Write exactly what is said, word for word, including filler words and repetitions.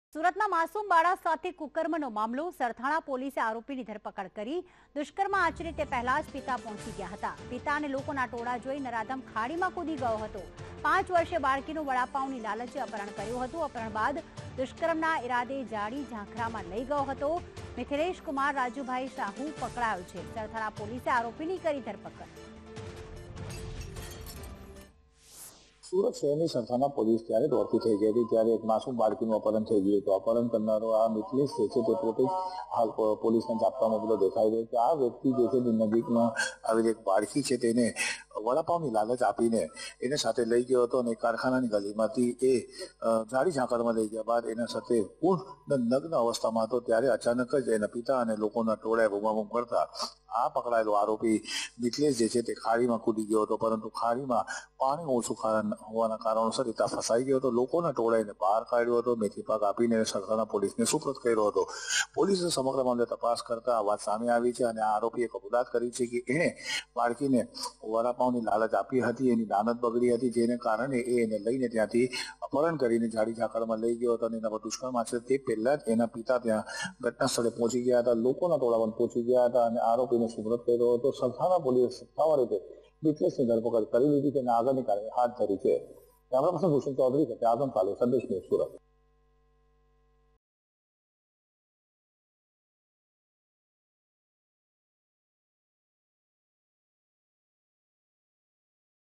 સુરતમાં માસૂમ બાળક સાથે કુકર્મનો મામલો. સરથાણા પોલીસે આરોપીની ધરપકડ કરી. દુષ્કર્મ આચરે તે પહેલા જ પિતા પહોંચી ગયા હતા. પિતા અને લોકોના ટોળા જોઈ નરાધમ ખાડીમાં કૂદી ગયો હતો. પાંચ વર્ષીય બાળકીનું વડાપાઉંની લાલચે અપહરણ કર્યું હતું. અપહરણ બાદ દુષ્કર્મના ઇરાદે જાડી ઝાંખરામાં લઈ ગયો હતો. મિથિલેશ કુમાર રાજુભાઈ સાહુ પકડાયો છે. સરથાણા પોલીસે આરોપીની કરી ધરપકડ. સુરત શહેરની સરથાણા પોલીસ ત્યારે દોડતી થઈ ગઈ હતી ત્યારે એક માસૂમ બાળકીનું અપહરણ થઈ ગયું હતું. અપહરણ કરનારો આ મિથિલેશ જે છે તે પોતે જ હાલ પોલીસના જાપ્તામાં બધો દેખાઈ રહ્યો છે. આ વ્યક્તિ જે છે તે નજીકમાં આવેલી એક બાળકી છે તેને વડાપાઉંની લાલચ આપીને એને સાથે લઈ ગયો હતો અને કારખાનાની ગલીમાંથી એ જાડી ઝાંકરમાં લઈ ગયા બાદ એના સાથે પૂર્ણ નગ્ન અવસ્થામાં હતો. ત્યારે અચાનક જ એના પિતા અને લોકોના ટોળાએ બૂમાબૂમ કરતા આ પકડાયેલો આરોપી મિથિલેશ જે છે તે ખાડીમાં કૂદી ગયો હતો, પરંતુ ખાડીમાં પાણી ઓછું હોવાના કારણોસર એ ત્યાં ફસાઈ ગયો હતો. લોકોના ટોળાઈને બહાર કાઢ્યો હતો. મેથી પાક આપીને સરથાણા પોલીસને સુપ્રત કર્યો હતો. પોલીસે સમગ્ર મામલે તપાસ કરતા આ વાત સામે આવી છે અને આરોપીએ કબૂલાત કરી છે કે એણે બાળકીને વડાપાઉંની લાલચ આપી હતી, એની દાનત બગડી હતી, જેને કારણે એ એને લઈને ત્યાંથી અપહરણ કરીને જાડી ઝાકળમાં લઈ ગયો હતો અને એના પર દુષ્કર્મ આચર્યું. તે પહેલા જ એના પિતા ત્યાં ઘટના સ્થળે પહોંચી ગયા હતા. લોકોના ટોળા પણ પહોંચી ગયા હતા અને આરોપીને સુપ્રત કર્યો હતો. સરથાણા પોલીસે સત્તાવાર રીતે મિથિલેશની ધરપકડ કરી લીધી છે અને આગળની કાર્યવાહી હાથ ધરી છે. કેમેરા પર્સન ભૂષણ ચૌધરી સાથે આઝમ કાલે સંદેશ ન્યૂઝ સુરત.